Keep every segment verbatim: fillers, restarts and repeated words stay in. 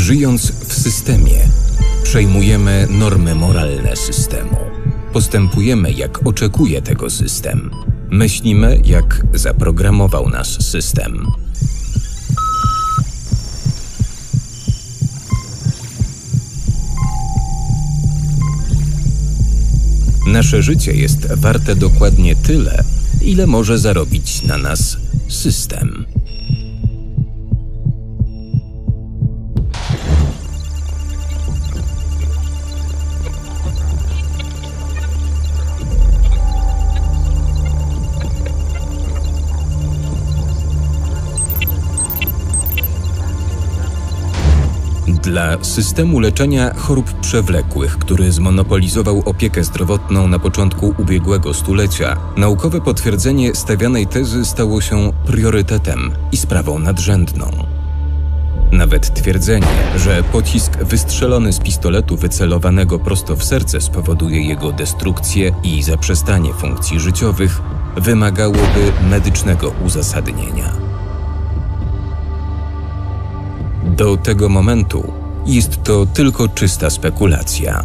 Żyjąc w systemie, przejmujemy normy moralne systemu. Postępujemy, jak oczekuje tego system. Myślimy, jak zaprogramował nas system. Nasze życie jest warte dokładnie tyle, ile może zarobić na nas system. Dla systemu leczenia chorób przewlekłych, który zmonopolizował opiekę zdrowotną na początku ubiegłego stulecia, naukowe potwierdzenie stawianej tezy stało się priorytetem i sprawą nadrzędną. Nawet twierdzenie, że pocisk wystrzelony z pistoletu wycelowanego prosto w serce spowoduje jego destrukcję i zaprzestanie funkcji życiowych, wymagałoby medycznego uzasadnienia. Do tego momentu jest to tylko czysta spekulacja.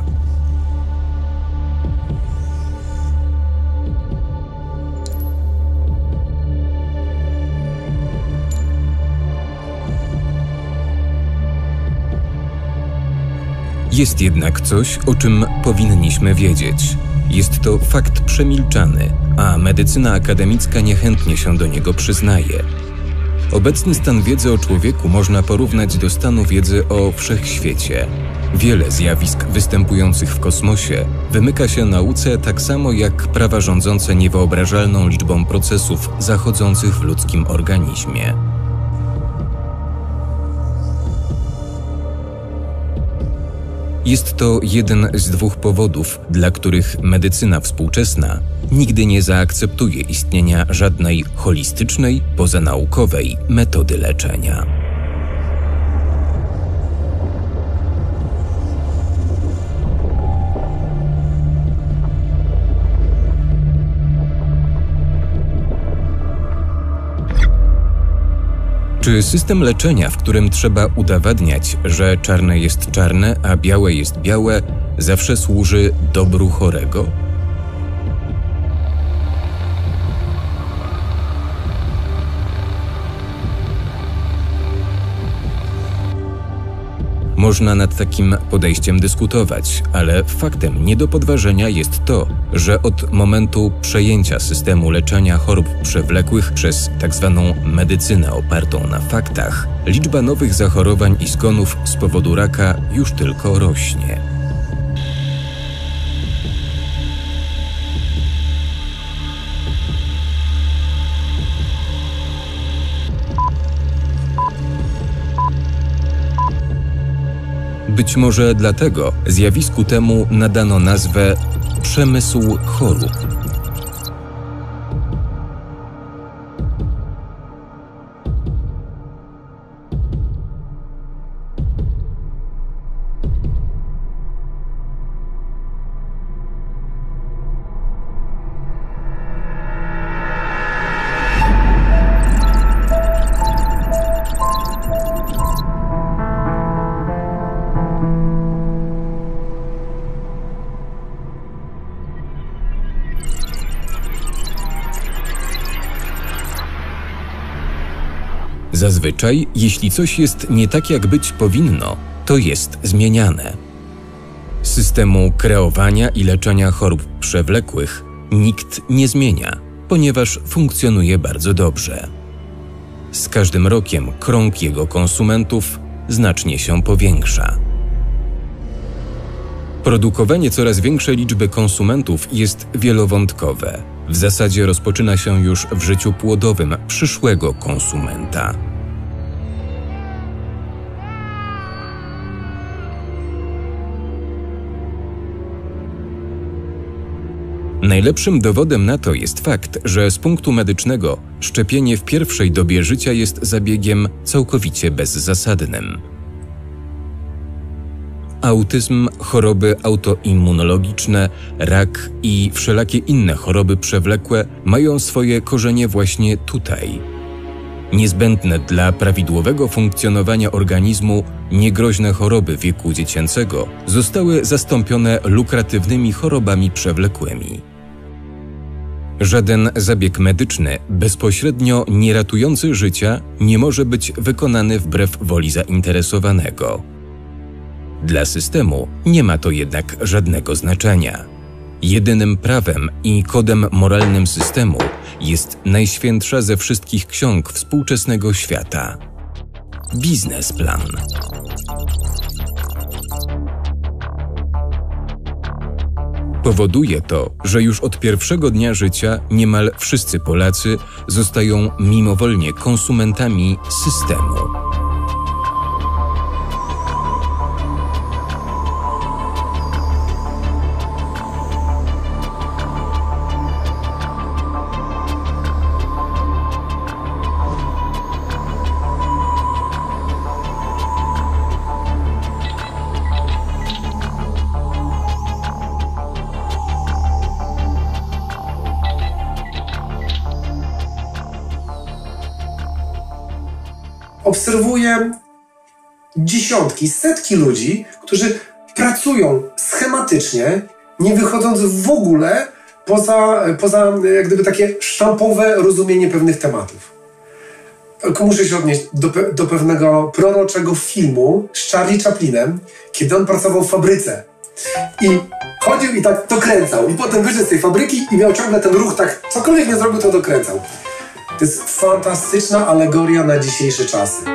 Jest jednak coś, o czym powinniśmy wiedzieć. Jest to fakt przemilczany, a medycyna akademicka niechętnie się do niego przyznaje. Obecny stan wiedzy o człowieku można porównać do stanu wiedzy o wszechświecie. Wiele zjawisk występujących w kosmosie wymyka się nauce tak samo jak prawa rządzące niewyobrażalną liczbą procesów zachodzących w ludzkim organizmie. Jest to jeden z dwóch powodów, dla których medycyna współczesna nigdy nie zaakceptuje istnienia żadnej holistycznej, pozanaukowej metody leczenia. Czy system leczenia, w którym trzeba udowadniać, że czarne jest czarne, a białe jest białe, zawsze służy dobru chorego? Można nad takim podejściem dyskutować, ale faktem nie do podważenia jest to, że od momentu przejęcia systemu leczenia chorób przewlekłych przez tzw. medycynę opartą na faktach, liczba nowych zachorowań i zgonów z powodu raka już tylko rośnie. Być może dlatego zjawisku temu nadano nazwę przemysł chorób. Zazwyczaj, jeśli coś jest nie tak, jak być powinno, to jest zmieniane. Systemu kreowania i leczenia chorób przewlekłych nikt nie zmienia, ponieważ funkcjonuje bardzo dobrze. Z każdym rokiem krąg jego konsumentów znacznie się powiększa. Produkowanie coraz większej liczby konsumentów jest wielowątkowe. W zasadzie rozpoczyna się już w życiu płodowym przyszłego konsumenta. Najlepszym dowodem na to jest fakt, że z punktu medycznego szczepienie w pierwszej dobie życia jest zabiegiem całkowicie bezzasadnym. Autyzm, choroby autoimmunologiczne, rak i wszelakie inne choroby przewlekłe mają swoje korzenie właśnie tutaj. Niezbędne dla prawidłowego funkcjonowania organizmu niegroźne choroby wieku dziecięcego zostały zastąpione lukratywnymi chorobami przewlekłymi. Żaden zabieg medyczny bezpośrednio nie ratujący życia nie może być wykonany wbrew woli zainteresowanego. Dla systemu nie ma to jednak żadnego znaczenia. Jedynym prawem i kodem moralnym systemu jest najświętsza ze wszystkich ksiąg współczesnego świata – biznesplan. Powoduje to, że już od pierwszego dnia życia niemal wszyscy Polacy zostają mimowolnie konsumentami systemu. Obserwuję dziesiątki, setki ludzi, którzy pracują schematycznie, nie wychodząc w ogóle poza, poza jak gdyby takie sztampowe rozumienie pewnych tematów. Muszę się odnieść do, do pewnego proroczego filmu z Charlie Chaplinem, kiedy on pracował w fabryce. I chodził i tak dokręcał. I potem wyszedł z tej fabryki i miał ciągle ten ruch, tak cokolwiek nie zrobił, to dokręcał. To jest fantastyczna alegoria na dzisiejsze czasy.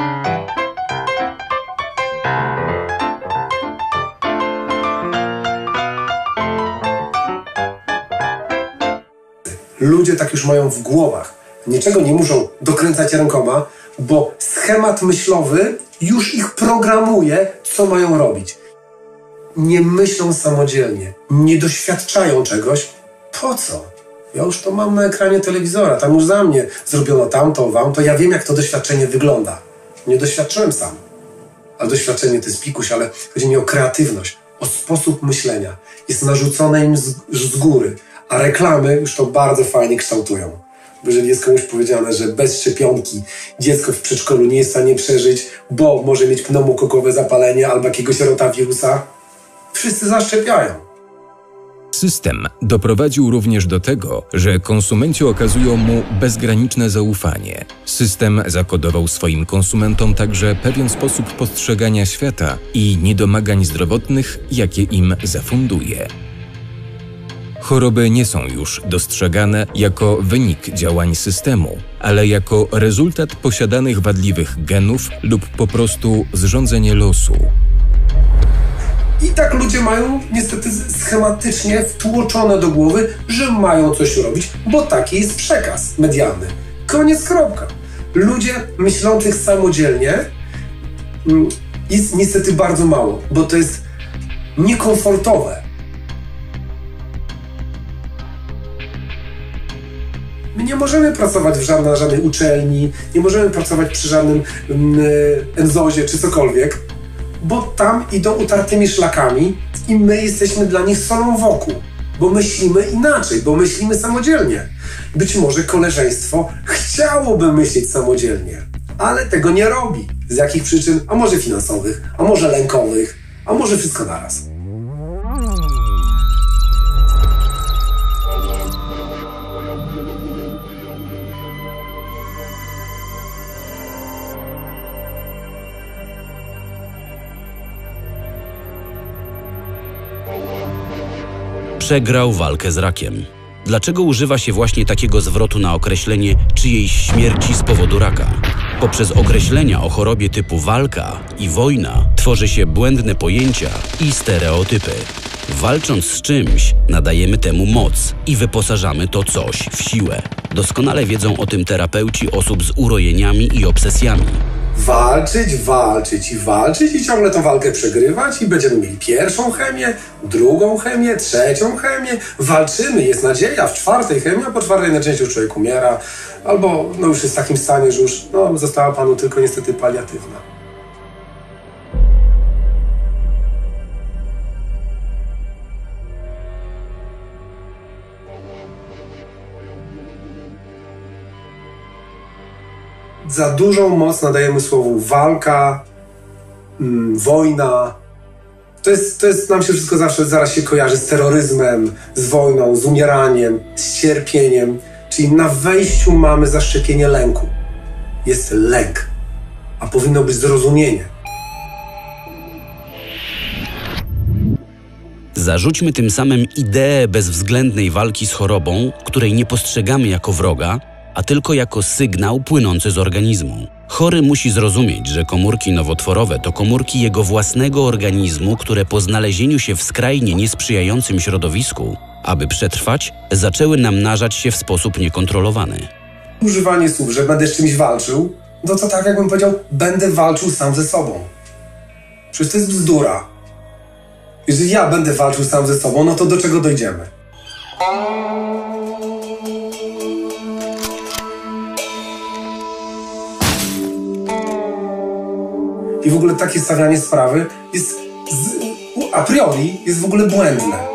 Ludzie tak już mają w głowach. Niczego nie muszą dokręcać rękoma, bo schemat myślowy już ich programuje, co mają robić. Nie myślą samodzielnie, nie doświadczają czegoś. Po co? Ja już to mam na ekranie telewizora, tam już za mnie zrobiono tamto, wam, to ja wiem, jak to doświadczenie wygląda. Nie doświadczyłem sam. Ale doświadczenie to jest pikuś, ale chodzi mi o kreatywność, o sposób myślenia. Jest narzucone im z, z góry, a reklamy już to bardzo fajnie kształtują. Bo jeżeli jest komuś powiedziane, że bez szczepionki dziecko w przedszkolu nie jest w stanie przeżyć, bo może mieć pneumokokowe zapalenie albo jakiegoś rotawirusa, wszyscy zaszczepiają. System doprowadził również do tego, że konsumenci okazują mu bezgraniczne zaufanie. System zakodował swoim konsumentom także pewien sposób postrzegania świata i niedomagań zdrowotnych, jakie im zafunduje. Choroby nie są już dostrzegane jako wynik działań systemu, ale jako rezultat posiadanych wadliwych genów lub po prostu zrządzenie losu. I tak ludzie mają niestety schematycznie wtłoczone do głowy, że mają coś robić, bo taki jest przekaz medialny. Koniec, kropka. Ludzie myślących samodzielnie jest niestety bardzo mało, bo to jest niekomfortowe. My nie możemy pracować w żadnej, żadnej uczelni, nie możemy pracować przy żadnym enzozie czy cokolwiek, bo tam idą utartymi szlakami i my jesteśmy dla nich solą wokół, bo myślimy inaczej, bo myślimy samodzielnie. Być może koleżeństwo chciałoby myśleć samodzielnie, ale tego nie robi. Z jakich przyczyn? A może finansowych, a może lękowych, a może wszystko naraz. Przegrał walkę z rakiem. Dlaczego używa się właśnie takiego zwrotu na określenie czyjejś śmierci z powodu raka? Poprzez określenia o chorobie typu walka i wojna tworzy się błędne pojęcia i stereotypy. Walcząc z czymś, nadajemy temu moc i wyposażamy to coś w siłę. Doskonale wiedzą o tym terapeuci osób z urojeniami i obsesjami. Walczyć, walczyć i walczyć i ciągle tą walkę przegrywać i będziemy mieli pierwszą chemię, drugą chemię, trzecią chemię. Walczymy, jest nadzieja, w czwartej chemii, a po czwartej najczęściej już człowiek umiera albo no już jest w takim stanie, że już no, została panu tylko niestety paliatywna. za dużą moc nadajemy słowu walka, mm, wojna. To jest, to jest, nam się wszystko zawsze zaraz się kojarzy z terroryzmem, z wojną, z umieraniem, z cierpieniem. Czyli na wejściu mamy zaszczepienie lęku. Jest lęk, a powinno być zrozumienie. Zarzućmy tym samym ideę bezwzględnej walki z chorobą, której nie postrzegamy jako wroga, a tylko jako sygnał płynący z organizmu. Chory musi zrozumieć, że komórki nowotworowe to komórki jego własnego organizmu, które po znalezieniu się w skrajnie niesprzyjającym środowisku, aby przetrwać, zaczęły namnażać się w sposób niekontrolowany. Używanie słów, że będę z czymś walczył, no to tak jakbym powiedział, będę walczył sam ze sobą. Przecież to jest bzdura. Jeżeli ja będę walczył sam ze sobą, no to do czego dojdziemy? I w ogóle takie stawianie sprawy jest z, a priori jest w ogóle błędne.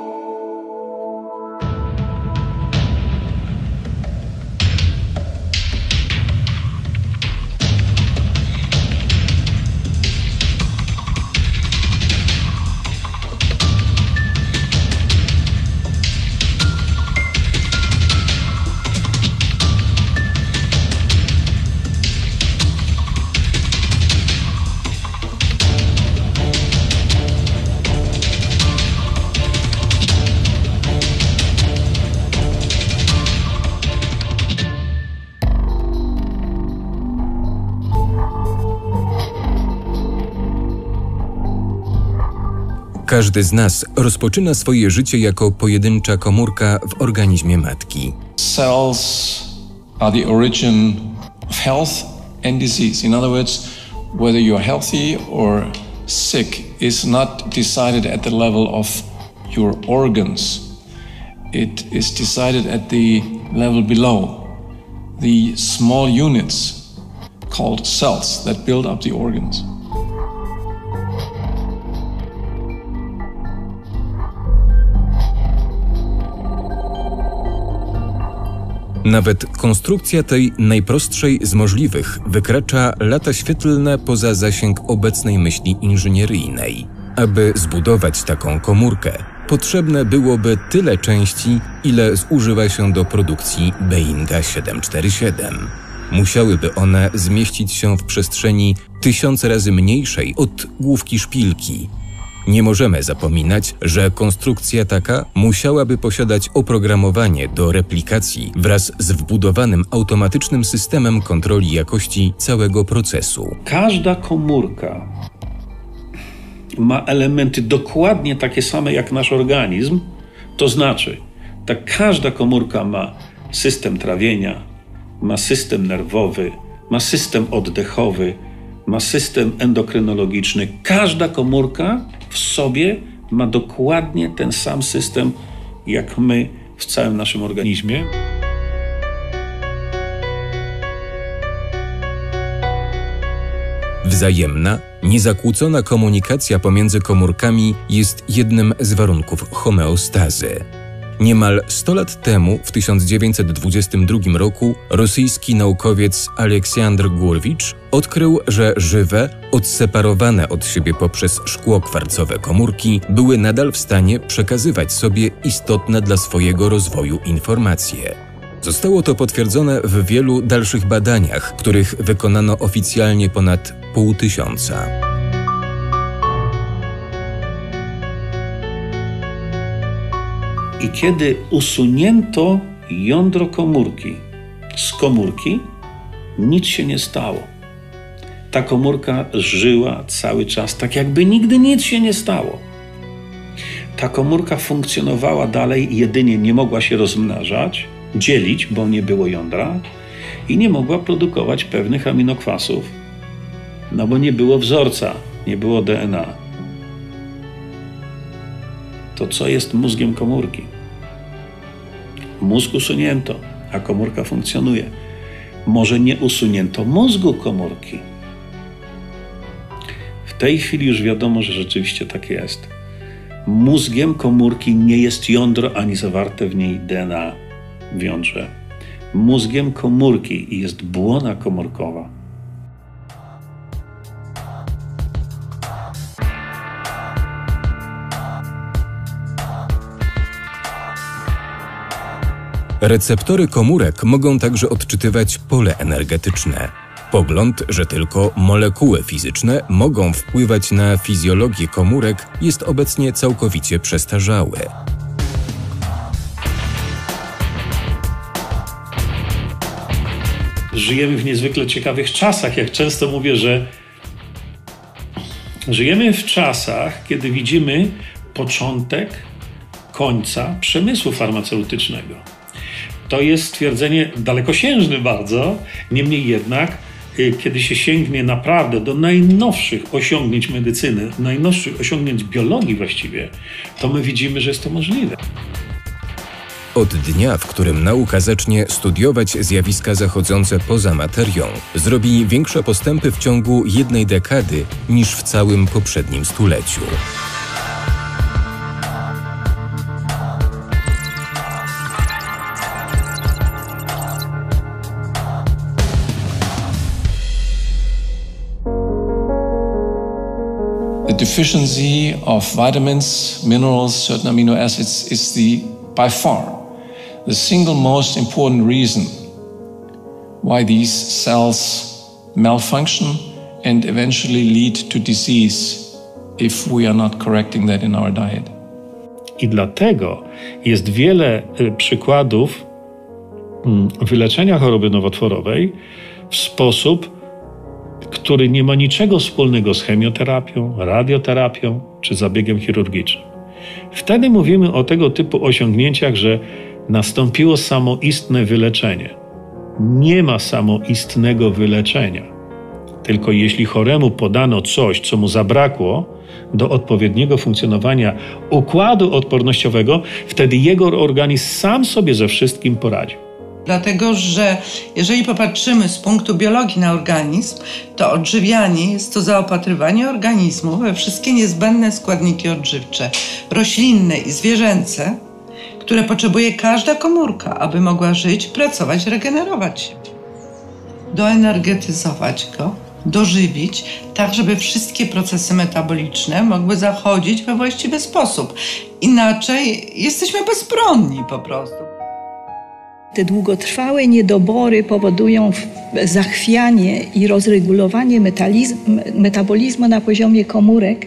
Każdy z nas rozpoczyna swoje życie jako pojedyncza komórka w organizmie matki. Cells are the origin of health and disease. In other words, whether you're healthy or sick is not decided at the level of your organs. It is decided at the level below. The small units called cells that build up the organs. Nawet konstrukcja tej najprostszej z możliwych wykracza lata świetlne poza zasięg obecnej myśli inżynieryjnej. Aby zbudować taką komórkę, potrzebne byłoby tyle części, ile zużywa się do produkcji Boeinga siedem cztery siedem. Musiałyby one zmieścić się w przestrzeni tysiące razy mniejszej od główki szpilki. Nie możemy zapominać, że konstrukcja taka musiałaby posiadać oprogramowanie do replikacji wraz z wbudowanym automatycznym systemem kontroli jakości całego procesu. Każda komórka ma elementy dokładnie takie same jak nasz organizm, to znaczy, tak każda komórka ma system trawienia, ma system nerwowy, ma system oddechowy, ma system endokrynologiczny. Każda komórka w sobie ma dokładnie ten sam system, jak my w całym naszym organizmie. Wzajemna, niezakłócona komunikacja pomiędzy komórkami jest jednym z warunków homeostazy. Niemal sto lat temu, w tysiąc dziewięćset dwudziestym drugim roku, rosyjski naukowiec Aleksandr Gurewicz odkrył, że żywe, odseparowane od siebie poprzez szkło kwarcowe komórki były nadal w stanie przekazywać sobie istotne dla swojego rozwoju informacje. Zostało to potwierdzone w wielu dalszych badaniach, których wykonano oficjalnie ponad pół tysiąca. I kiedy usunięto jądro komórki z komórki, nic się nie stało. Ta komórka żyła cały czas, tak jakby nigdy nic się nie stało. Ta komórka funkcjonowała dalej, jedynie nie mogła się rozmnażać, dzielić, bo nie było jądra i nie mogła produkować pewnych aminokwasów, no bo nie było wzorca, nie było D N A. To co jest mózgiem komórki? Mózg usunięto, a komórka funkcjonuje. Może nie usunięto mózgu komórki. W tej chwili już wiadomo, że rzeczywiście tak jest. Mózgiem komórki nie jest jądro, ani zawarte w niej D N A w jądrze. mózgiem komórki i jest błona komórkowa. Receptory komórek mogą także odczytywać pole energetyczne. Pogląd, że tylko molekuły fizyczne mogą wpływać na fizjologię komórek, jest obecnie całkowicie przestarzały. Żyjemy w niezwykle ciekawych czasach. Jak często mówię, że żyjemy w czasach, kiedy widzimy początek końca przemysłu farmaceutycznego. To jest stwierdzenie dalekosiężne bardzo, niemniej jednak, kiedy się sięgnie naprawdę do najnowszych osiągnięć medycyny, najnowszych osiągnięć biologii właściwie, to my widzimy, że jest to możliwe. Od dnia, w którym nauka zacznie studiować zjawiska zachodzące poza materią, zrobi większe postępy w ciągu jednej dekady niż w całym poprzednim stuleciu. The deficiency of vitamins, minerals, certain amino acids is the, by far, the single most important reason why these cells malfunction and eventually lead to disease if we are not correcting that in our diet. I dlatego jest wiele przykładów wyleczenia choroby nowotworowej w sposób, który nie ma niczego wspólnego z chemioterapią, radioterapią czy zabiegiem chirurgicznym. Wtedy mówimy o tego typu osiągnięciach, że nastąpiło samoistne wyleczenie. Nie ma samoistnego wyleczenia. Tylko jeśli choremu podano coś, co mu zabrakło do odpowiedniego funkcjonowania układu odpornościowego, wtedy jego organizm sam sobie ze wszystkim poradzi. Dlatego, że jeżeli popatrzymy z punktu biologii na organizm, to odżywianie jest to zaopatrywanie organizmu we wszystkie niezbędne składniki odżywcze, roślinne i zwierzęce, które potrzebuje każda komórka, aby mogła żyć, pracować, regenerować się. Doenergetyzować go, dożywić, tak żeby wszystkie procesy metaboliczne mogły zachodzić we właściwy sposób. Inaczej jesteśmy bezbronni po prostu. Te długotrwałe niedobory powodują zachwianie i rozregulowanie metabolizmu na poziomie komórek,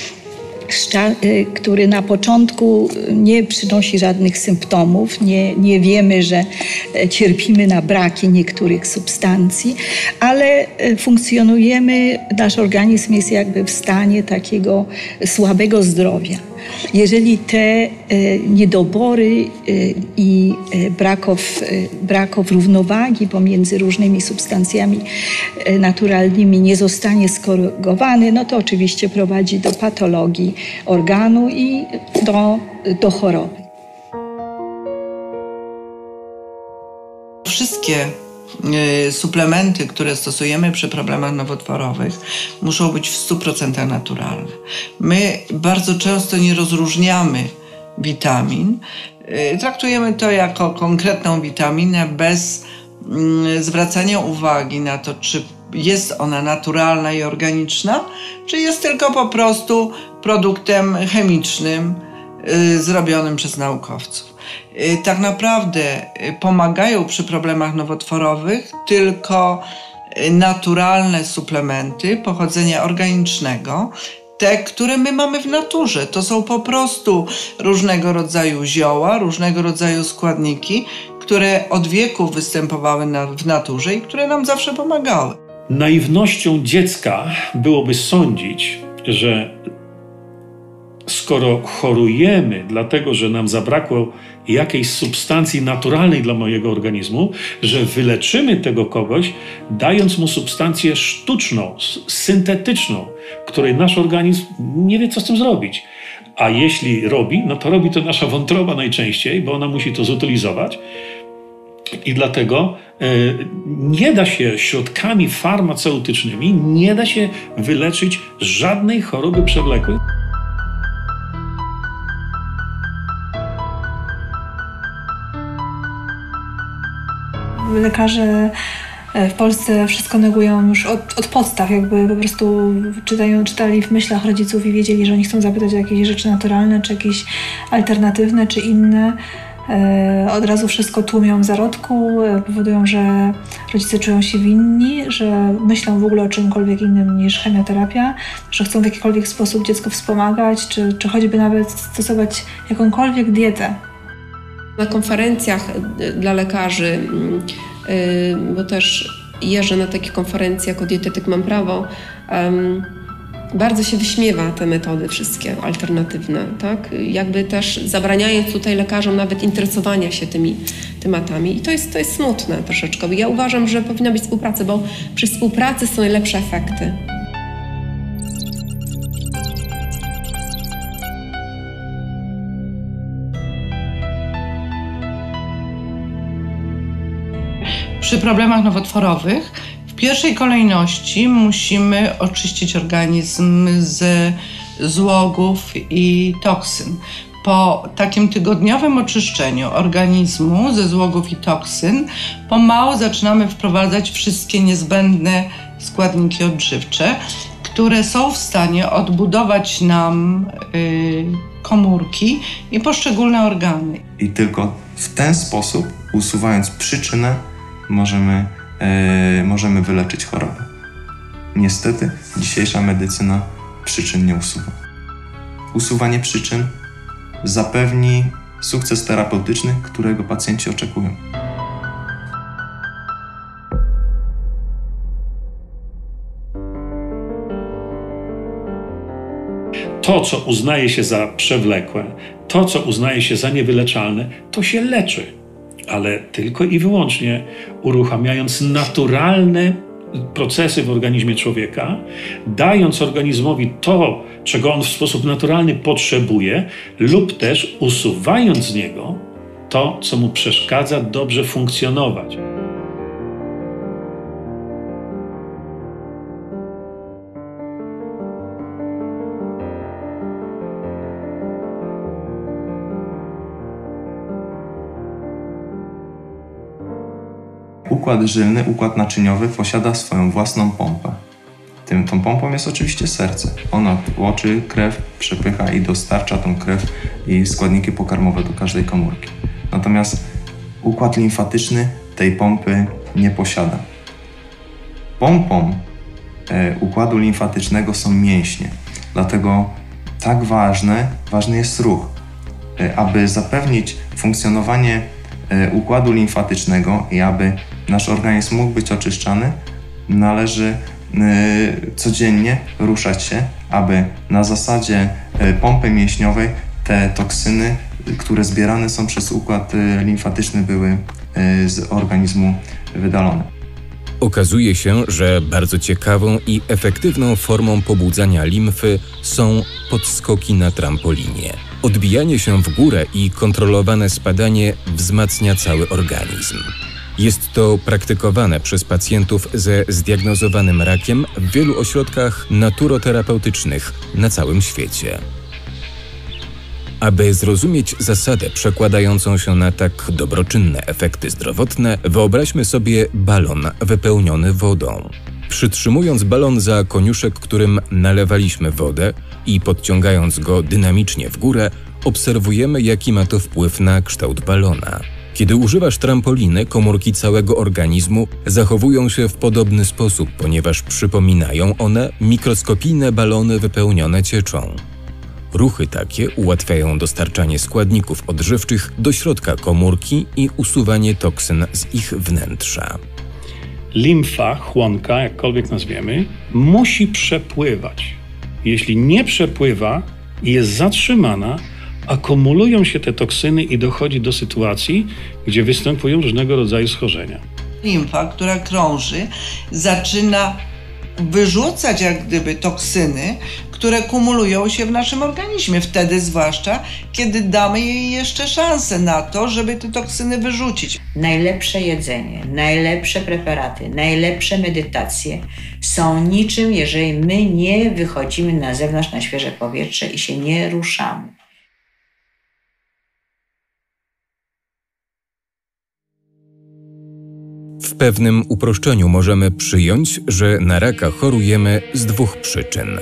który na początku nie przynosi żadnych symptomów. Nie, nie wiemy, że cierpimy na braki niektórych substancji, ale funkcjonujemy, nasz organizm jest jakby w stanie takiego słabego zdrowia. Jeżeli te niedobory i braków, braków równowagi pomiędzy różnymi substancjami naturalnymi nie zostanie skorygowany, no to oczywiście prowadzi do patologii organu i do, do choroby. Wszystkie suplementy, które stosujemy przy problemach nowotworowych, muszą być w stu procentach naturalne. My bardzo często nie rozróżniamy witamin. Traktujemy to jako konkretną witaminę bez zwracania uwagi na to, czy jest ona naturalna i organiczna, czy jest tylko po prostu produktem chemicznym zrobionym przez naukowców. Tak naprawdę pomagają przy problemach nowotworowych tylko naturalne suplementy pochodzenia organicznego, te, które my mamy w naturze. To są po prostu różnego rodzaju zioła, różnego rodzaju składniki, które od wieków występowały na, w naturze i które nam zawsze pomagały. Naiwnością dziecka byłoby sądzić, że skoro chorujemy dlatego, że nam zabrakło jakiejś substancji naturalnej dla mojego organizmu, że wyleczymy tego kogoś, dając mu substancję sztuczną, syntetyczną, której nasz organizm nie wie, co z tym zrobić. A jeśli robi, no to robi to nasza wątroba najczęściej, bo ona musi to zutylizować. I dlatego e, nie da się środkami farmaceutycznymi, nie da się wyleczyć żadnej choroby przewlekłej. lekarze w Polsce wszystko negują już od, od podstaw, jakby po prostu czytają, czytali w myślach rodziców i wiedzieli, że oni chcą zapytać o jakieś rzeczy naturalne, czy jakieś alternatywne, czy inne. Od razu wszystko tłumią w zarodku, powodują, że rodzice czują się winni, że myślą w ogóle o czymkolwiek innym niż chemioterapia, że chcą w jakikolwiek sposób dziecko wspomagać, czy, czy choćby nawet stosować jakąkolwiek dietę. Na konferencjach dla lekarzy, bo też jeżdżę na takie konferencje jako dietetyk Mam Prawo, bardzo się wyśmiewa te metody wszystkie alternatywne, tak? Jakby też zabraniając tutaj lekarzom nawet interesowania się tymi tematami. I to jest, to jest smutne troszeczkę. Ja uważam, że powinna być współpraca, bo przy współpracy są najlepsze efekty. Przy problemach nowotworowych w pierwszej kolejności musimy oczyścić organizm z złogów i toksyn. Po takim tygodniowym oczyszczeniu organizmu ze złogów i toksyn pomału zaczynamy wprowadzać wszystkie niezbędne składniki odżywcze, które są w stanie odbudować nam y, komórki i poszczególne organy. I tylko w ten sposób, usuwając przyczynę, możemy Yy, możemy wyleczyć chorobę. Niestety dzisiejsza medycyna przyczyn nie usuwa. Usuwanie przyczyn zapewni sukces terapeutyczny, którego pacjenci oczekują. To, co uznaje się za przewlekłe, to, co uznaje się za niewyleczalne, to się leczy. Ale tylko i wyłącznie uruchamiając naturalne procesy w organizmie człowieka, dając organizmowi to, czego on w sposób naturalny potrzebuje, lub też usuwając z niego to, co mu przeszkadza dobrze funkcjonować. Układ żylny, układ naczyniowy posiada swoją własną pompę. Tym, tą pompą jest oczywiście serce. Ona tłoczy krew, przepycha i dostarcza tą krew i składniki pokarmowe do każdej komórki. Natomiast układ limfatyczny tej pompy nie posiada. Pompą e, układu limfatycznego są mięśnie. Dlatego tak ważne, ważny jest ruch. E, aby zapewnić funkcjonowanie e, układu limfatycznego i aby nasz organizm mógł być oczyszczany, należy y, codziennie ruszać się, aby na zasadzie y, pompy mięśniowej te toksyny, y, które zbierane są przez układ y, limfatyczny, były y, z organizmu wydalone. Okazuje się, że bardzo ciekawą i efektywną formą pobudzania limfy są podskoki na trampolinie. Odbijanie się w górę i kontrolowane spadanie wzmacnia cały organizm. Jest to praktykowane przez pacjentów ze zdiagnozowanym rakiem w wielu ośrodkach naturoterapeutycznych na całym świecie. Aby zrozumieć zasadę przekładającą się na tak dobroczynne efekty zdrowotne, wyobraźmy sobie balon wypełniony wodą. Przytrzymując balon za koniuszek, którym nalewaliśmy wodę i podciągając go dynamicznie w górę, obserwujemy, jaki ma to wpływ na kształt balona. Kiedy używasz trampoliny, komórki całego organizmu zachowują się w podobny sposób, ponieważ przypominają one mikroskopijne balony wypełnione cieczą. Ruchy takie ułatwiają dostarczanie składników odżywczych do środka komórki i usuwanie toksyn z ich wnętrza. Limfa, chłonka, jakkolwiek nazwiemy, musi przepływać. Jeśli nie przepływa i jest zatrzymana, akumulują się te toksyny i dochodzi do sytuacji, gdzie występują różnego rodzaju schorzenia. Limfa, która krąży, zaczyna wyrzucać jak gdyby toksyny, które kumulują się w naszym organizmie. Wtedy zwłaszcza, kiedy damy jej jeszcze szansę na to, żeby te toksyny wyrzucić. Najlepsze jedzenie, najlepsze preparaty, najlepsze medytacje są niczym, jeżeli my nie wychodzimy na zewnątrz, na świeże powietrze i się nie ruszamy. pewnym uproszczeniu możemy przyjąć, że na raka chorujemy z dwóch przyczyn.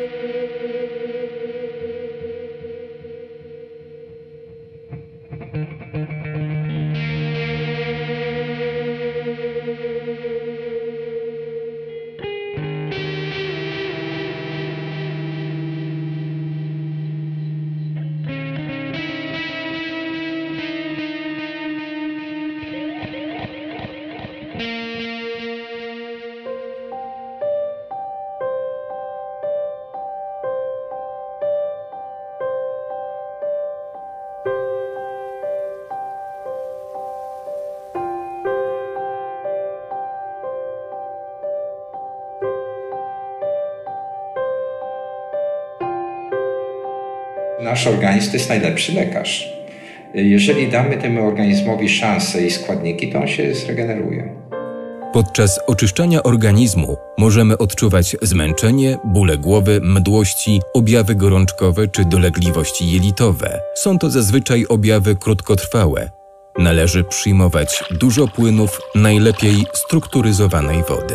Nasz organizm to jest najlepszy lekarz. Jeżeli damy temu organizmowi szansę i składniki, to on się zregeneruje. Podczas oczyszczania organizmu możemy odczuwać zmęczenie, bóle głowy, mdłości, objawy gorączkowe czy dolegliwości jelitowe. Są to zazwyczaj objawy krótkotrwałe. Należy przyjmować dużo płynów, najlepiej strukturyzowanej wody.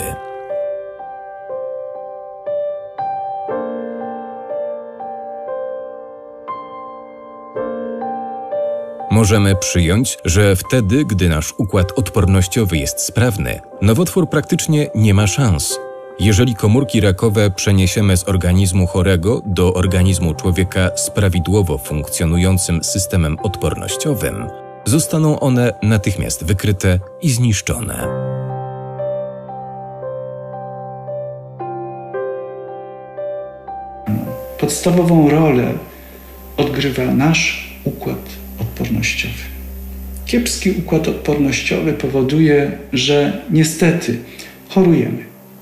Możemy przyjąć, że wtedy, gdy nasz układ odpornościowy jest sprawny, nowotwór praktycznie nie ma szans. Jeżeli komórki rakowe przeniesiemy z organizmu chorego do organizmu człowieka z prawidłowo funkcjonującym systemem odpornościowym, zostaną one natychmiast wykryte i zniszczone. Podstawową rolę odgrywa nasz układ odpornościowy. Kiepski układ odpornościowy powoduje, że niestety chorujemy.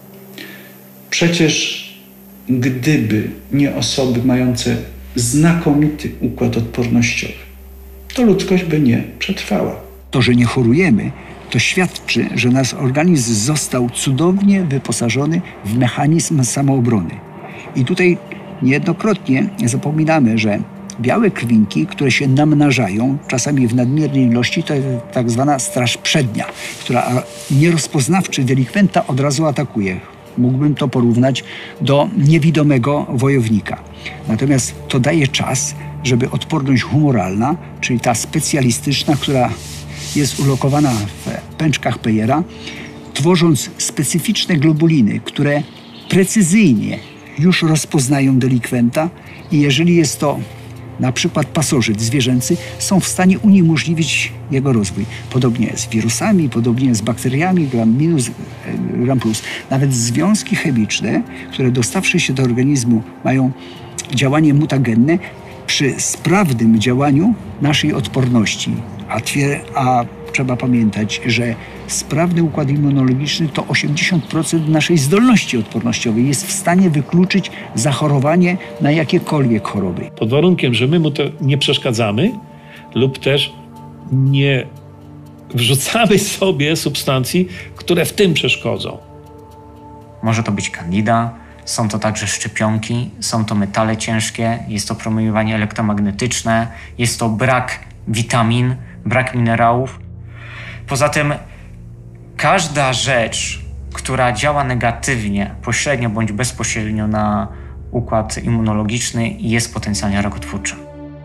Przecież gdyby nie osoby mające znakomity układ odpornościowy, to ludzkość by nie przetrwała. To, że nie chorujemy, to świadczy, że nasz organizm został cudownie wyposażony w mechanizm samoobrony. I tutaj niejednokrotnie zapominamy, że białe krwinki, które się namnażają, czasami w nadmiernej ilości, to jest tak zwana straż przednia, która nierozpoznawczy delikwenta od razu atakuje. Mógłbym to porównać do niewidomego wojownika. Natomiast to daje czas, żeby odporność humoralna, czyli ta specjalistyczna, która jest ulokowana w pęczkach Peyera, tworząc specyficzne globuliny, które precyzyjnie już rozpoznają delikwenta i jeżeli jest to na przykład pasożyt zwierzęcy, są w stanie uniemożliwić jego rozwój. Podobnie z wirusami, podobnie z bakteriami, gram minus, gram plus. Nawet związki chemiczne, które dostawszy się do organizmu mają działanie mutagenne, przy sprawnym działaniu naszej odporności, a, twier, a trzeba pamiętać, że sprawny układ immunologiczny to osiemdziesiąt procent naszej zdolności odpornościowej. Jest w stanie wykluczyć zachorowanie na jakiekolwiek choroby. Pod warunkiem, że my mu to nie przeszkadzamy lub też nie wrzucamy sobie substancji, które w tym przeszkodzą. Może to być kandida, są to także szczepionki, są to metale ciężkie, jest to promieniowanie elektromagnetyczne, jest to brak witamin, brak minerałów. Poza tym każda rzecz, która działa negatywnie, pośrednio bądź bezpośrednio na układ immunologiczny, jest potencjalnie rakotwórcza.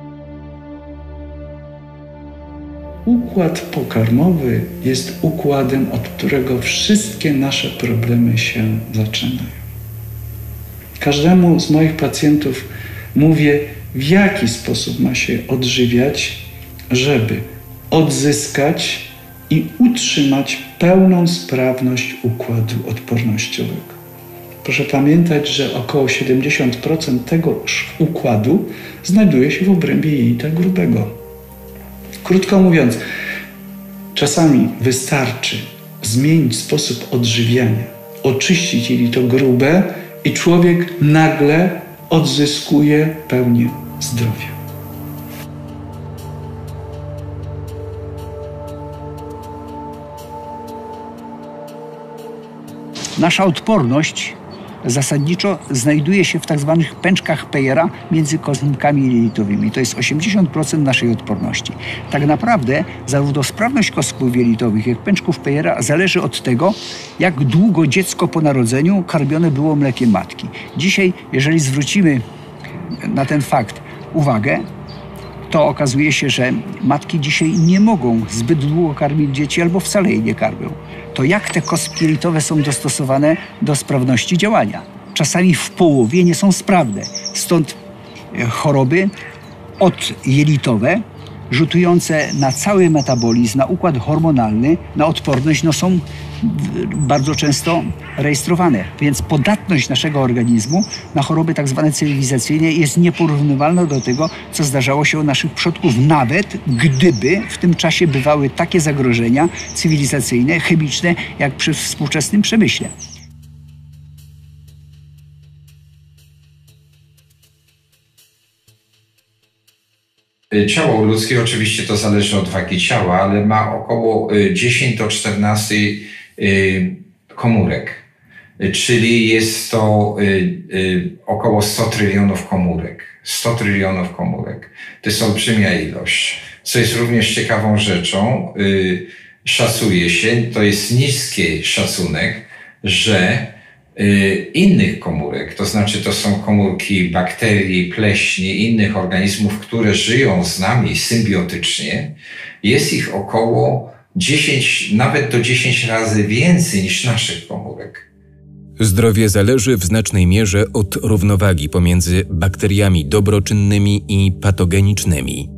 Układ pokarmowy jest układem, od którego wszystkie nasze problemy się zaczynają. Każdemu z moich pacjentów mówię, w jaki sposób ma się odżywiać, żeby odzyskać i utrzymać pełną sprawność układu odpornościowego. Proszę pamiętać, że około siedemdziesiąt procent tego układu znajduje się w obrębie jelita grubego. Krótko mówiąc, czasami wystarczy zmienić sposób odżywiania, oczyścić jelito grube i człowiek nagle odzyskuje pełnię zdrowia. Nasza odporność zasadniczo znajduje się w tak zwanych pęczkach Peyera między komórkami jelitowymi. To jest osiemdziesiąt procent naszej odporności. Tak naprawdę zarówno sprawność kostków jelitowych, jak pęczków Peyera zależy od tego, jak długo dziecko po narodzeniu karmione było mlekiem matki. Dzisiaj, jeżeli zwrócimy na ten fakt uwagę, to okazuje się, że matki dzisiaj nie mogą zbyt długo karmić dzieci albo wcale je nie karmią. To jak te kostki jelitowe są dostosowane do sprawności działania? Czasami w połowie nie są sprawne. Stąd choroby odjelitowe, rzutujące na cały metabolizm, na układ hormonalny, na odporność, no są bardzo często rejestrowane. Więc podatność naszego organizmu na choroby tak zwane cywilizacyjne jest nieporównywalna do tego, co zdarzało się u naszych przodków, nawet gdyby w tym czasie bywały takie zagrożenia cywilizacyjne, chemiczne, jak przy współczesnym przemyśle. Ciało ludzkie oczywiście to zależy od wagi ciała, ale ma około dziesięć do czternastu komórek, czyli jest to około sto trylionów komórek. sto trylionów komórek. To jest olbrzymia ilość. Co jest również ciekawą rzeczą, szacuje się, to jest niski szacunek, że innych komórek, to znaczy to są komórki bakterii, pleśni, innych organizmów, które żyją z nami symbiotycznie, jest ich około dziesięć, nawet do dziesięć razy więcej niż naszych komórek. Zdrowie zależy w znacznej mierze od równowagi pomiędzy bakteriami dobroczynnymi i patogenicznymi.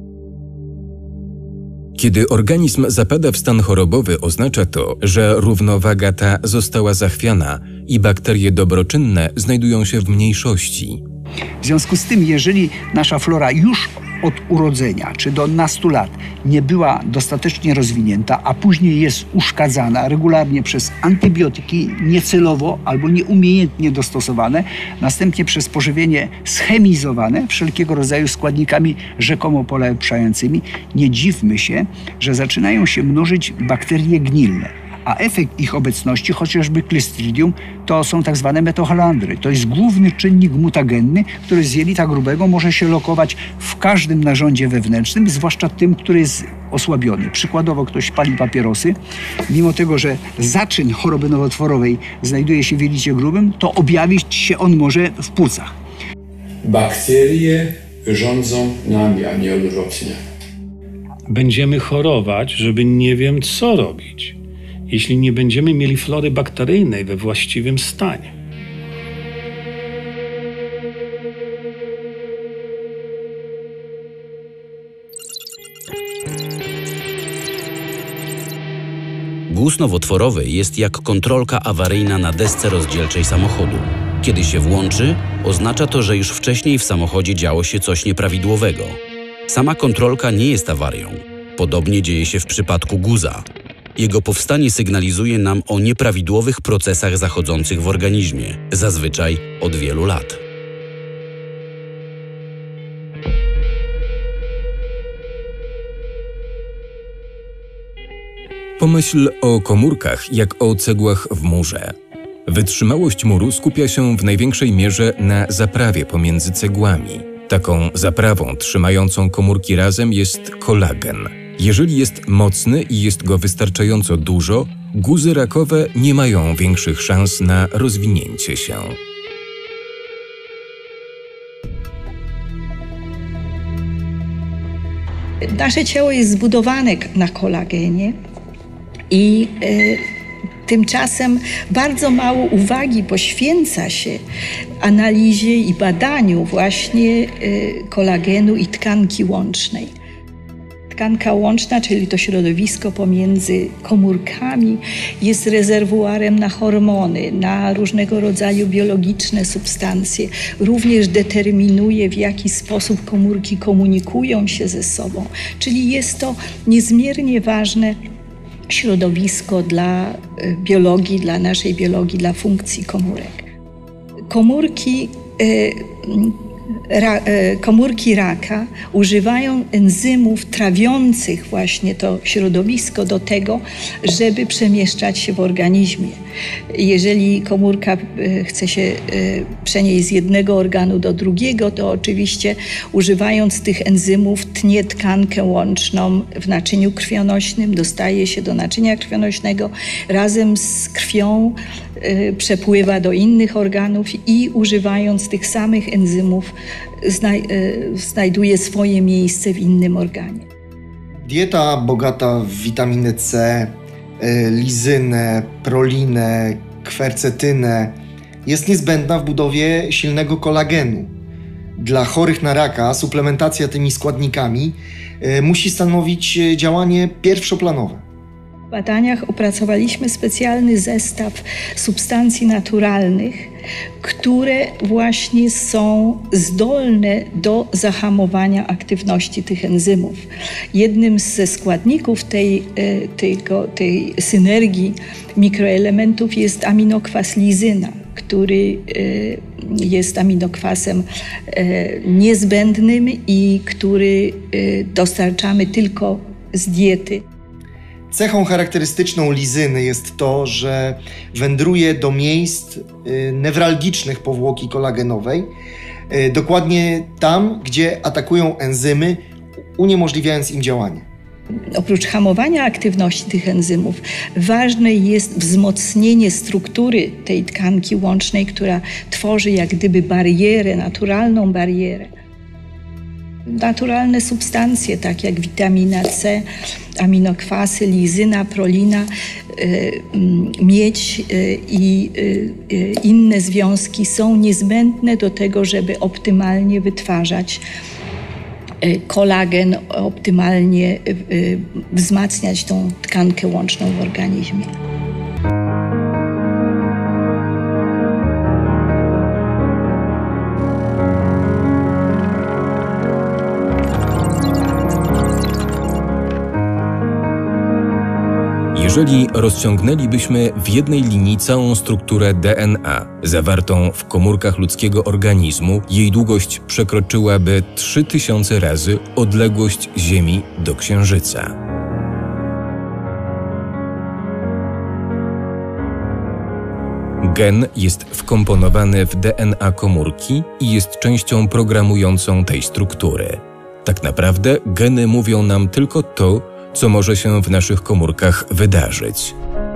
Kiedy organizm zapada w stan chorobowy, oznacza to, że równowaga ta została zachwiana i bakterie dobroczynne znajdują się w mniejszości. W związku z tym, jeżeli nasza flora już od urodzenia czy do nastu lat nie była dostatecznie rozwinięta, a później jest uszkadzana regularnie przez antybiotyki niecelowo albo nieumiejętnie dostosowane, następnie przez pożywienie schemizowane wszelkiego rodzaju składnikami rzekomo polepszającymi, nie dziwmy się, że zaczynają się mnożyć bakterie gnilne. A efekt ich obecności, chociażby Clostridium, to są tak zwane metochondry. To jest główny czynnik mutagenny, który z jelita grubego może się lokować w każdym narządzie wewnętrznym, zwłaszcza tym, który jest osłabiony. Przykładowo ktoś pali papierosy, mimo tego, że zaczyn choroby nowotworowej znajduje się w jelicie grubym, to objawić się on może w płucach. Bakterie rządzą nami, a nie odwrotnie. Będziemy chorować, żeby nie wiem co robić, jeśli nie będziemy mieli flory bakteryjnej we właściwym stanie. Guz nowotworowy jest jak kontrolka awaryjna na desce rozdzielczej samochodu. Kiedy się włączy, oznacza to, że już wcześniej w samochodzie działo się coś nieprawidłowego. Sama kontrolka nie jest awarią. Podobnie dzieje się w przypadku guza. Jego powstanie sygnalizuje nam o nieprawidłowych procesach zachodzących w organizmie, zazwyczaj od wielu lat. Pomyśl o komórkach jak o cegłach w murze. Wytrzymałość muru skupia się w największej mierze na zaprawie pomiędzy cegłami. Taką zaprawą trzymającą komórki razem jest kolagen. Jeżeli jest mocny i jest go wystarczająco dużo, guzy rakowe nie mają większych szans na rozwinięcie się. Nasze ciało jest zbudowane na kolagenie i y, tymczasem bardzo mało uwagi poświęca się analizie i badaniu właśnie y, kolagenu i tkanki łącznej. Tkanka łączna, czyli to środowisko pomiędzy komórkami, jest rezerwuarem na hormony, na różnego rodzaju biologiczne substancje. Również determinuje, w jaki sposób komórki komunikują się ze sobą. Czyli jest to niezmiernie ważne środowisko dla biologii, dla naszej biologii, dla funkcji komórek. Komórki y, Ra, komórki raka używają enzymów trawiących właśnie to środowisko do tego, żeby przemieszczać się w organizmie. Jeżeli komórka chce się przenieść z jednego organu do drugiego, to oczywiście używając tych enzymów tnie tkankę łączną w naczyniu krwionośnym, dostaje się do naczynia krwionośnego, razem z krwią przepływa do innych organów i używając tych samych enzymów znaj znajduje swoje miejsce w innym organie. Dieta bogata w witaminę C, lizynę, prolinę, kwercetynę jest niezbędna w budowie silnego kolagenu. Dla chorych na raka suplementacja tymi składnikami musi stanowić działanie pierwszoplanowe. W badaniach opracowaliśmy specjalny zestaw substancji naturalnych, które właśnie są zdolne do zahamowania aktywności tych enzymów. Jednym ze składników tej, tego, tej synergii mikroelementów jest aminokwas lizyna, który jest aminokwasem niezbędnym i który dostarczamy tylko z diety. Cechą charakterystyczną lizyny jest to, że wędruje do miejsc newralgicznych powłoki kolagenowej, dokładnie tam, gdzie atakują enzymy, uniemożliwiając im działanie. Oprócz hamowania aktywności tych enzymów, ważne jest wzmocnienie struktury tej tkanki łącznej, która tworzy jak gdyby barierę, naturalną barierę. Naturalne substancje, tak jak witamina C, aminokwasy, lizyna, prolina, miedź i inne związki są niezbędne do tego, żeby optymalnie wytwarzać kolagen, optymalnie wzmacniać tą tkankę łączną w organizmie. Jeżeli rozciągnęlibyśmy w jednej linii całą strukturę D N A zawartą w komórkach ludzkiego organizmu, jej długość przekroczyłaby trzy tysiące razy odległość Ziemi do Księżyca. Gen jest wkomponowany w D N A komórki i jest częścią programującą tej struktury. Tak naprawdę geny mówią nam tylko to, co może się w naszych komórkach wydarzyć.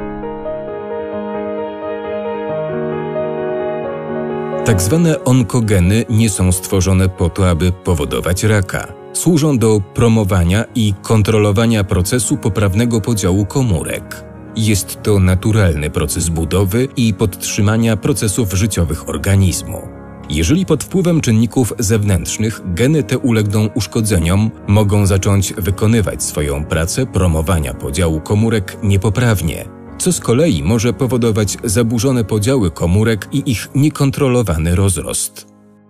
Tak zwane onkogeny nie są stworzone po to, aby powodować raka. Służą do promowania i kontrolowania procesu poprawnego podziału komórek. Jest to naturalny proces budowy i podtrzymania procesów życiowych organizmu. Jeżeli pod wpływem czynników zewnętrznych geny te ulegną uszkodzeniom, mogą zacząć wykonywać swoją pracę promowania podziału komórek niepoprawnie, co z kolei może powodować zaburzone podziały komórek i ich niekontrolowany rozrost.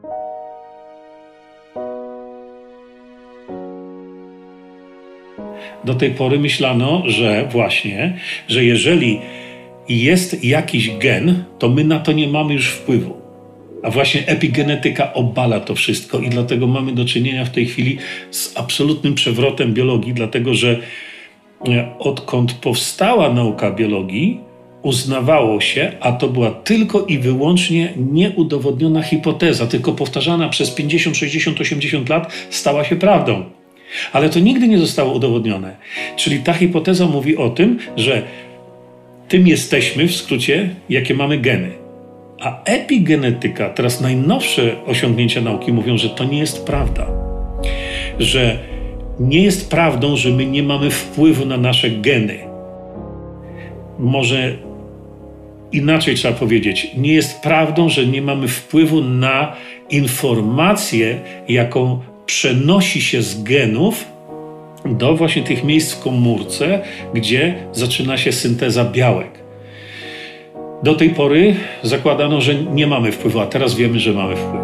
Do tej pory myślano, że właśnie, że jeżeli jest jakiś gen, to my na to nie mamy już wpływu. A właśnie epigenetyka obala to wszystko i dlatego mamy do czynienia w tej chwili z absolutnym przewrotem biologii, dlatego że odkąd powstała nauka biologii, uznawało się, a to była tylko i wyłącznie nieudowodniona hipoteza, tylko powtarzana przez pięćdziesiąt, sześćdziesiąt, osiemdziesiąt lat stała się prawdą. Ale to nigdy nie zostało udowodnione. Czyli ta hipoteza mówi o tym, że tym jesteśmy, w skrócie, jakie mamy geny. A epigenetyka, teraz najnowsze osiągnięcia nauki mówią, że to nie jest prawda. Że nie jest prawdą, że my nie mamy wpływu na nasze geny. Może inaczej trzeba powiedzieć, nie jest prawdą, że nie mamy wpływu na informację, jaką przenosi się z genów do właśnie tych miejsc w komórce, gdzie zaczyna się synteza białek. Do tej pory zakładano, że nie mamy wpływu, a teraz wiemy, że mamy wpływ.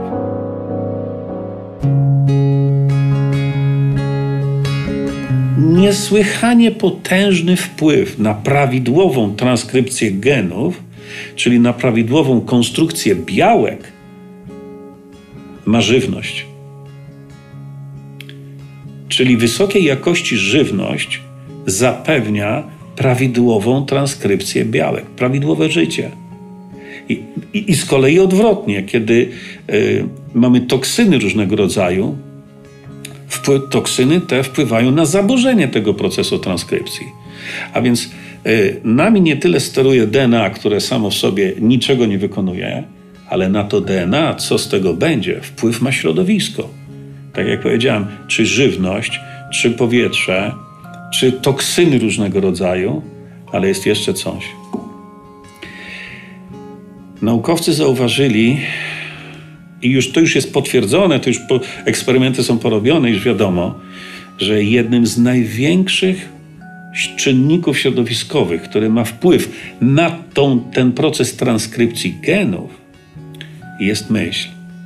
Niesłychanie potężny wpływ na prawidłową transkrypcję genów, czyli na prawidłową konstrukcję białek, ma żywność. Czyli wysokiej jakości żywność zapewnia prawidłową transkrypcję białek, prawidłowe życie. I, i, i z kolei odwrotnie, kiedy y, mamy toksyny różnego rodzaju, wpływ, toksyny te wpływają na zaburzenie tego procesu transkrypcji. A więc y, nami nie tyle steruje D N A, które samo w sobie niczego nie wykonuje, ale na to D N A, co z tego będzie, wpływ ma środowisko. Tak jak powiedziałem, czy żywność, czy powietrze, czy toksyny różnego rodzaju, ale jest jeszcze coś. Naukowcy zauważyli, i już to już jest potwierdzone, to już po, eksperymenty są porobione, już wiadomo, że jednym z największych czynników środowiskowych, który ma wpływ na tą, ten proces transkrypcji genów, jest myśl.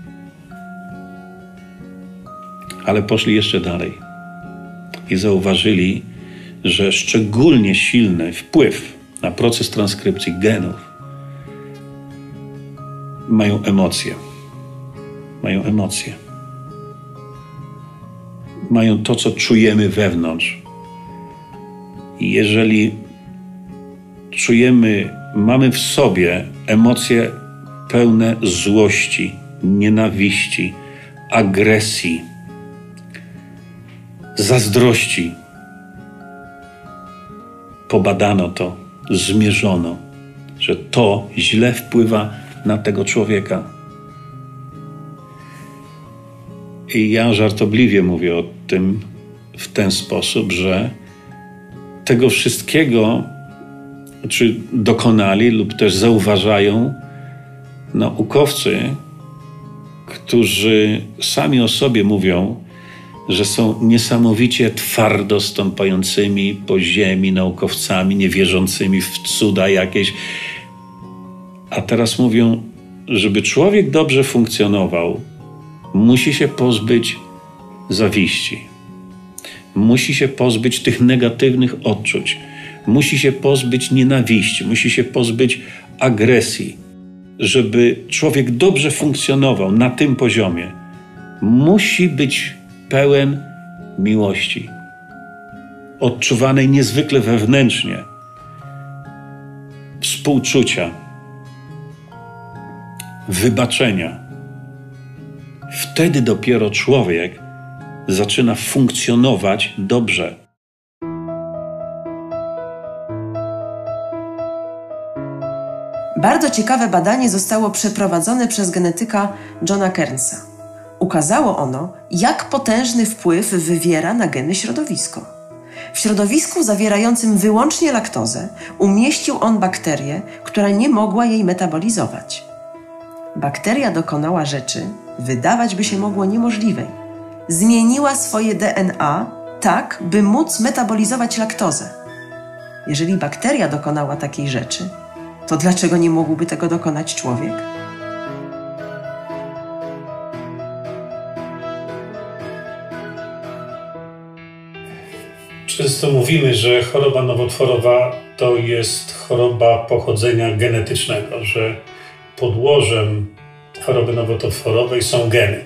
Ale poszli jeszcze dalej i zauważyli, że szczególnie silny wpływ na proces transkrypcji genów mają emocje. Mają emocje. Mają to, co czujemy wewnątrz. I jeżeli czujemy, mamy w sobie emocje pełne złości, nienawiści, agresji, zazdrości, pobadano to, zmierzono, że to źle wpływa na tego człowieka. I ja żartobliwie mówię o tym w ten sposób, że tego wszystkiego czy dokonali lub też zauważają naukowcy, którzy sami o sobie mówią, że są niesamowicie twardo stąpającymi po ziemi naukowcami, niewierzącymi w cuda jakieś. A teraz mówią, żeby człowiek dobrze funkcjonował, musi się pozbyć zawiści. Musi się pozbyć tych negatywnych odczuć. Musi się pozbyć nienawiści. Musi się pozbyć agresji. Żeby człowiek dobrze funkcjonował na tym poziomie, musi być pełen miłości. Odczuwanej niezwykle wewnętrznie. Współczucia. Wybaczenia. Wtedy dopiero człowiek zaczyna funkcjonować dobrze. Bardzo ciekawe badanie zostało przeprowadzone przez genetyka Johna Kearnsa. Ukazało ono, jak potężny wpływ wywiera na geny środowisko. W środowisku zawierającym wyłącznie laktozę umieścił on bakterię, która nie mogła jej metabolizować. Bakteria dokonała rzeczy, wydawać by się mogło niemożliwej. Zmieniła swoje D N A tak, by móc metabolizować laktozę. Jeżeli bakteria dokonała takiej rzeczy, to dlaczego nie mógłby tego dokonać człowiek? Często mówimy, że choroba nowotworowa to jest choroba pochodzenia genetycznego, że podłożem choroby nowotworowej są geny.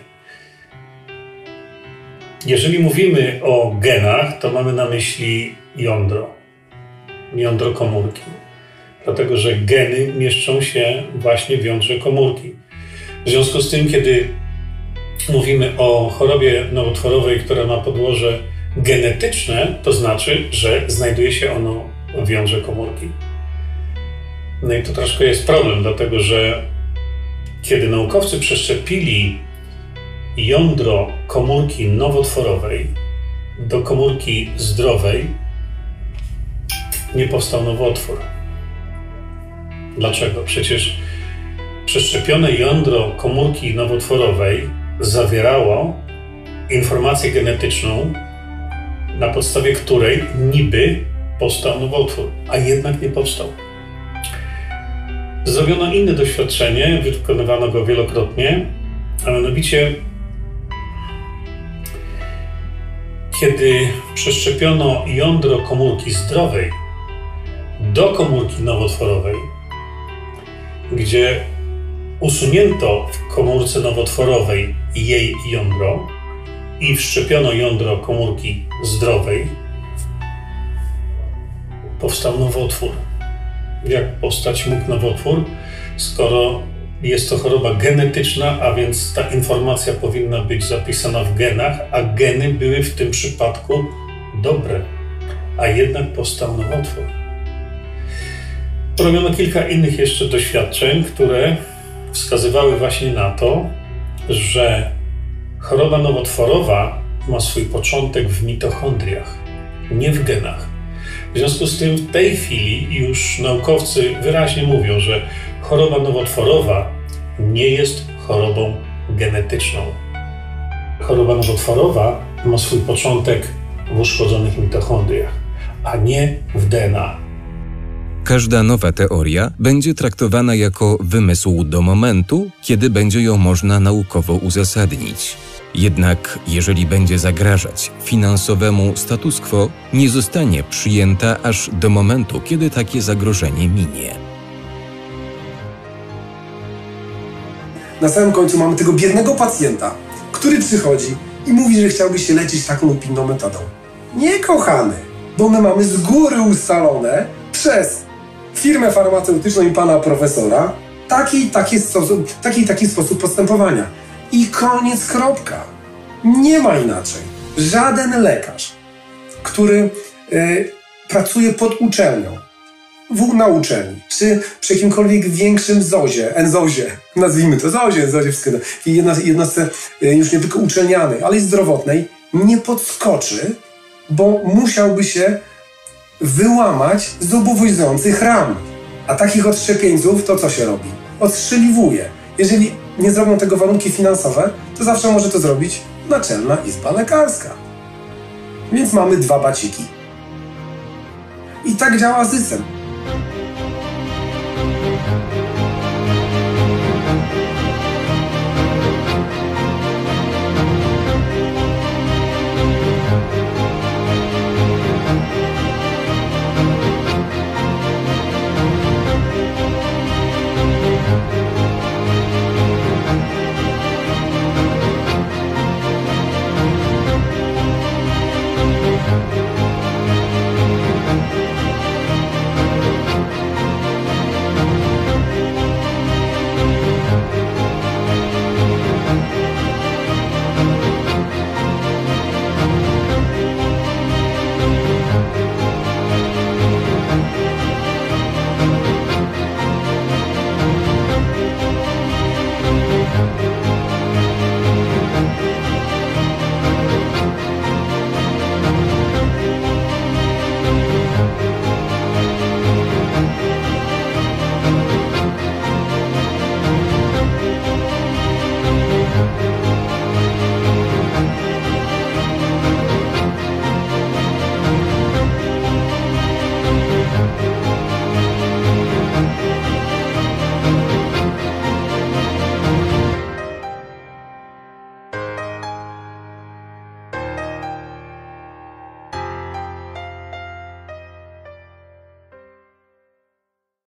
Jeżeli mówimy o genach, to mamy na myśli jądro, jądro komórki. Dlatego, że geny mieszczą się właśnie w jądrze komórki. W związku z tym, kiedy mówimy o chorobie nowotworowej, która ma podłoże genetyczne, to znaczy, że znajduje się ono w jądrze komórki. No i to troszkę jest problem, dlatego że kiedy naukowcy przeszczepili jądro komórki nowotworowej do komórki zdrowej, nie powstał nowotwór. Dlaczego? Przecież przeszczepione jądro komórki nowotworowej zawierało informację genetyczną, na podstawie której niby powstał nowotwór, a jednak nie powstał. Zrobiono inne doświadczenie, wykonywano go wielokrotnie, a mianowicie kiedy przeszczepiono jądro komórki zdrowej do komórki nowotworowej, gdzie usunięto w komórce nowotworowej jej jądro i wszczepiono jądro komórki zdrowej, powstał nowotwór. Jak powstać mógł nowotwór, skoro jest to choroba genetyczna, a więc ta informacja powinna być zapisana w genach, a geny były w tym przypadku dobre, a jednak powstał nowotwór. Robiono kilka innych jeszcze doświadczeń, które wskazywały właśnie na to, że choroba nowotworowa ma swój początek w mitochondriach, nie w genach. W związku z tym w tej chwili już naukowcy wyraźnie mówią, że choroba nowotworowa nie jest chorobą genetyczną. Choroba nowotworowa ma swój początek w uszkodzonych mitochondriach, a nie w D N A. Każda nowa teoria będzie traktowana jako wymysł do momentu, kiedy będzie ją można naukowo uzasadnić. Jednak jeżeli będzie zagrażać finansowemu status quo, nie zostanie przyjęta aż do momentu, kiedy takie zagrożenie minie. Na samym końcu mamy tego biednego pacjenta, który przychodzi i mówi, że chciałby się leczyć taką lub inną metodą. Nie, kochany, bo my mamy z góry ustalone przez firmę farmaceutyczną i pana profesora taki i taki sposób, taki, taki sposób postępowania. I koniec, kropka. Nie ma inaczej. Żaden lekarz, który y, pracuje pod uczelnią, w, na uczelni, czy przy jakimkolwiek większym zozie, enzozie, nazwijmy to zozie, enzozie, wszystko, jednostce y, już nie tylko uczelnianej, ale i zdrowotnej, nie podskoczy, bo musiałby się wyłamać z obowiązujących ram. A takich odszczepieńców to co się robi? Odstrzeliwuje. Jeżeli nie zrobią tego warunki finansowe, to zawsze może to zrobić Naczelna Izba Lekarska. Więc mamy dwa baciki. I tak działa system. Thank you.